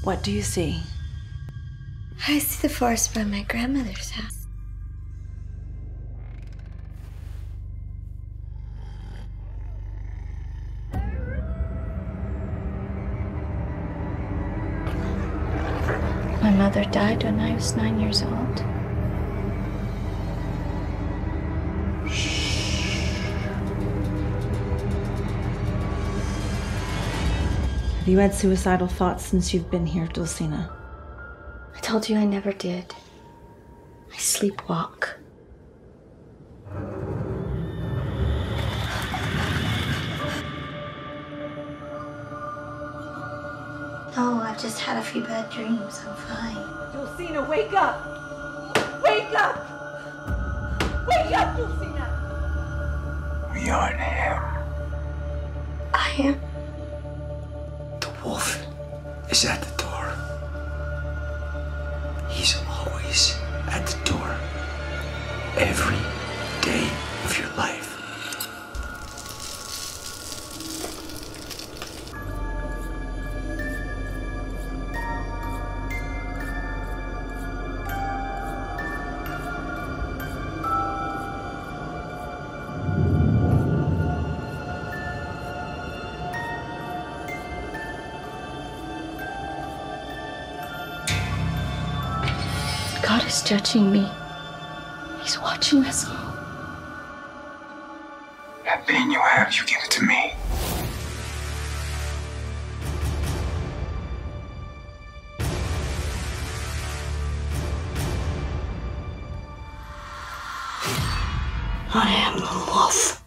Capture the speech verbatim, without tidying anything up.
What do you see? I see the forest by my grandmother's house. My mother died when I was nine years old. Have you had suicidal thoughts since you've been here, Dulcina? I told you I never did. I sleepwalk. No, I've just had a few bad dreams. I'm fine. Dulcina, wake up! Wake up! Wake up, Dulcina! We are in Hamm. I am. The wolf is at the door. He's always at the door. Every day of your life. God is judging me. He's watching us all. That pain you have, you give it to me. I am the wolf.